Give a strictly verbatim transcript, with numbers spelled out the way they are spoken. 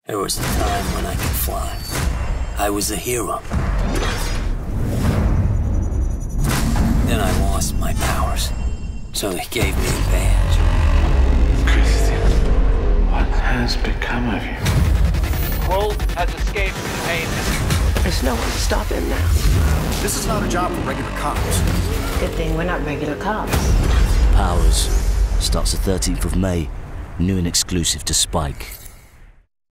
There was a time when I could fly. I was a hero. Then I lost my powers, so they gave me a badge. Christian, what has become of you? Holt has escaped from pain. There's no one to stop him now. This is not a job for regular cops. Good thing we're not regular cops. Powers starts the thirteenth of May, new and exclusive to Spike.